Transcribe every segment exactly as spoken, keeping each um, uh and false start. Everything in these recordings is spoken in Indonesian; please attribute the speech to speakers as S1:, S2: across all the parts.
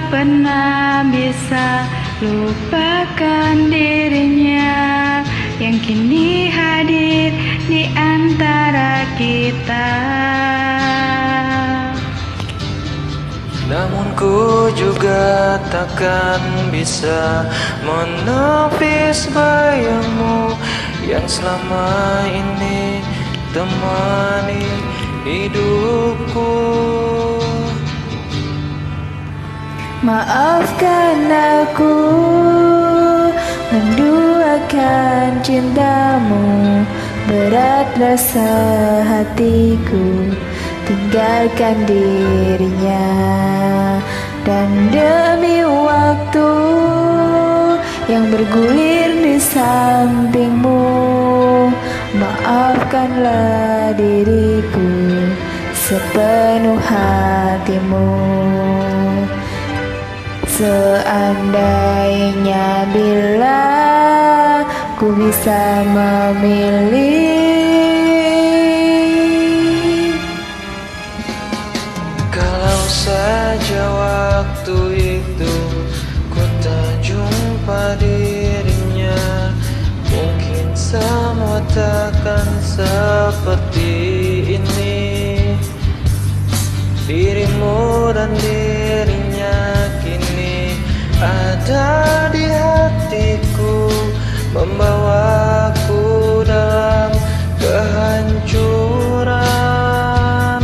S1: pernah bisa lupakan dirinya yang kini hadir di antara kita.
S2: Namun ku juga takkan bisa menepis bayangmu yang selama ini temani hidupku.
S3: Maafkan aku menduakan cintamu, berat rasa hatiku tinggalkan dirinya. Dan demi waktu yang bergulir di sampingmu, maafkanlah diriku sepenuh hatimu. Seandainya bila ku bisa memilih,
S2: kalau saja waktu itu ku tak jumpa dirinya, mungkin semua takkan seperti ini. Dirimu dan dirinya kini ada di hatiku, membawaku dalam kehancuran.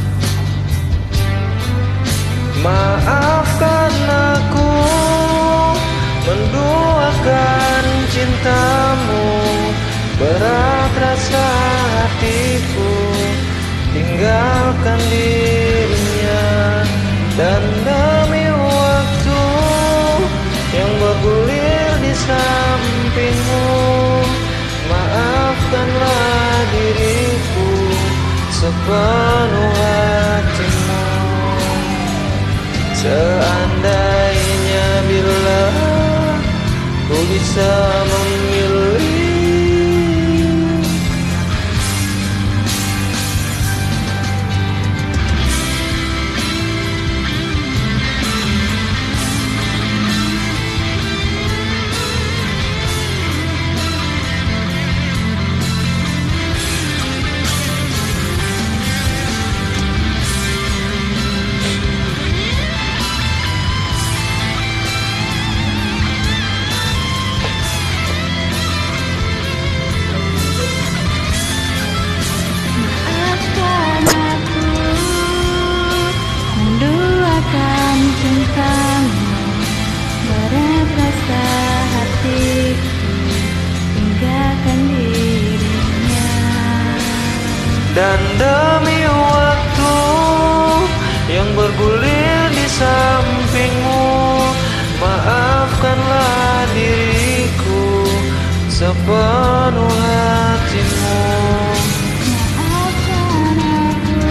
S2: Maafkan aku menduakan cintamu, berat rasa hatiku tinggalkan dirinya. Dan demi waktu yang bergulir di sampingmu, maafkanlah diriku sepenuh hatimu. Seandainya bila ku bisa memilih,
S1: cintamu, berat rasa hatiku tinggalkan dirinya.
S2: dan demi waktu yang bergulir di sampingmu, maafkanlah diriku sepenuh hatimu.
S1: Maafkan aku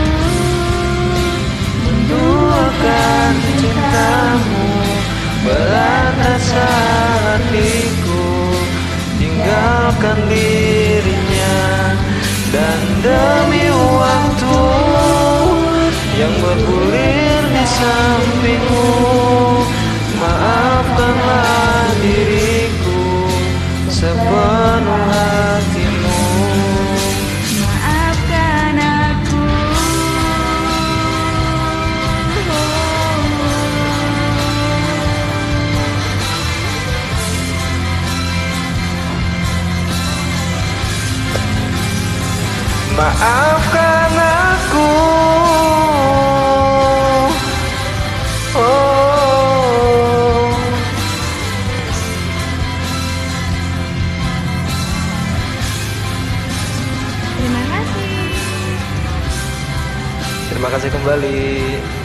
S2: Menduakan cintamu, berat rasa hatiku tinggalkan dirinya. Dan demi waktu yang bergulir di sampingmu, maafkanlah diriku sepenuh hatimu.
S1: maafkan aku.
S2: Maafkan aku. Oh.
S1: Terima kasih.
S2: Terima kasih kembali.